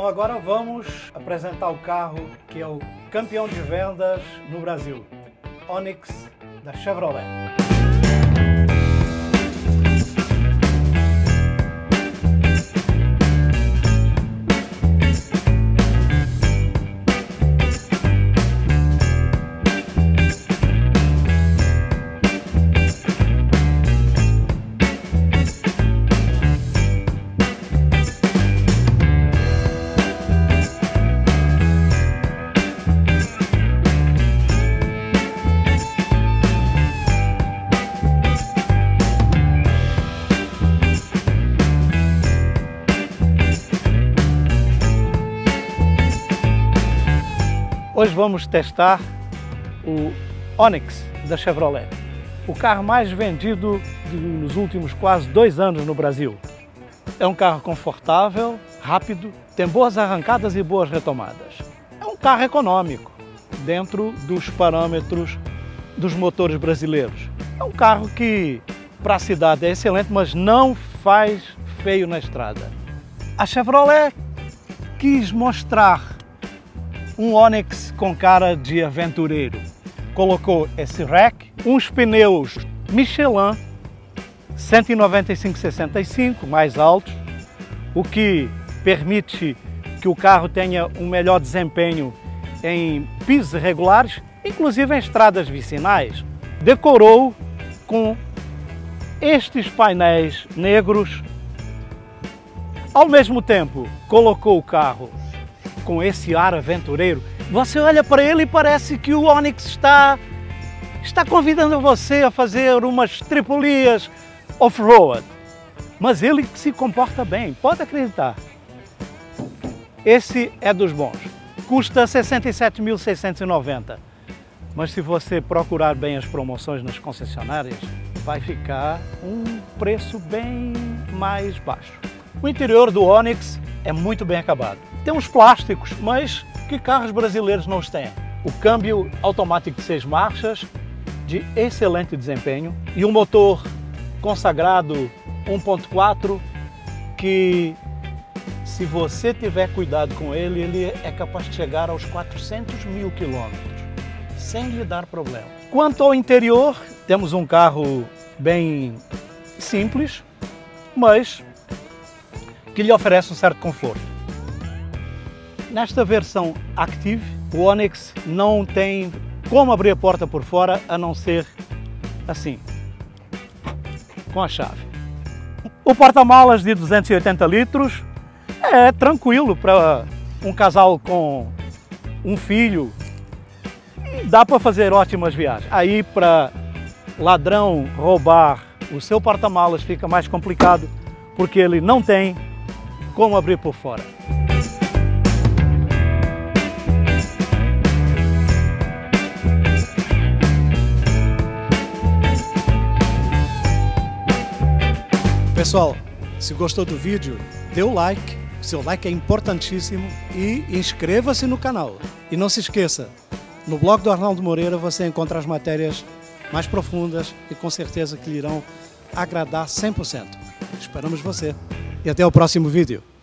Então agora vamos apresentar o carro que é o campeão de vendas no Brasil, Onix da Chevrolet. Hoje vamos testar o Onix da Chevrolet, o carro mais vendido nos últimos quase 2 anos no Brasil. É um carro confortável, rápido, tem boas arrancadas e boas retomadas. É um carro econômico, dentro dos parâmetros dos motores brasileiros. É um carro que para a cidade é excelente, mas não faz feio na estrada. A Chevrolet quis mostrar um Onix com cara de aventureiro. Colocou esse rack, uns pneus Michelin 195/65 mais altos, o que permite que o carro tenha um melhor desempenho em pisos irregulares, inclusive em estradas vicinais. Decorou com estes painéis negros. Ao mesmo tempo, colocou o carro com esse ar aventureiro. Você olha para ele e parece que o Onix está convidando você a fazer umas tripulias off-road. Mas ele se comporta bem, pode acreditar. Esse é dos bons. Custa 67.690. Mas se você procurar bem as promoções nas concessionárias, vai ficar um preço bem mais baixo. O interior do Onix é muito bem acabado. Tem uns plásticos, mas que carros brasileiros não os têm? O câmbio automático de 6 marchas, de excelente desempenho, e um motor consagrado 1.4 que, se você tiver cuidado com ele, ele é capaz de chegar aos 400.000 quilômetros, sem lhe dar problema. Quanto ao interior, temos um carro bem simples, mas que lhe oferece um certo conforto. Nesta versão Active, o Onix não tem como abrir a porta por fora a não ser assim, com a chave. O porta-malas de 280 litros é tranquilo para um casal com um filho e dá para fazer ótimas viagens. Aí para ladrão roubar o seu porta-malas fica mais complicado porque ele não tem como abrir por fora. Pessoal, se gostou do vídeo, dê o like, seu like é importantíssimo, e inscreva-se no canal. E não se esqueça, no blog do Arnaldo Moreira você encontra as matérias mais profundas e com certeza que lhe irão agradar 100%. Esperamos você e até o próximo vídeo.